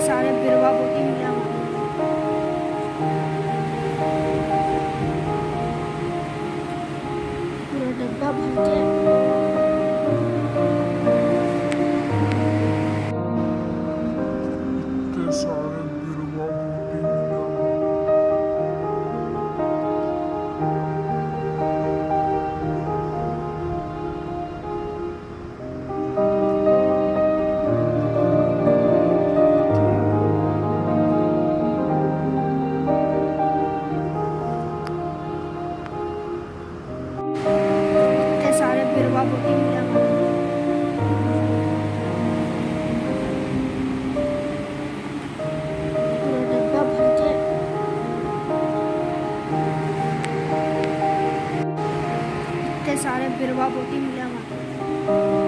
सारे बिरवा बोटी मिला पूरा डब्बा भर के सारे बिरवा बूटी मिला सारे बिरवा बोटी मिला पूरा डब्बा भर के सारे बिरवा बोटी मिला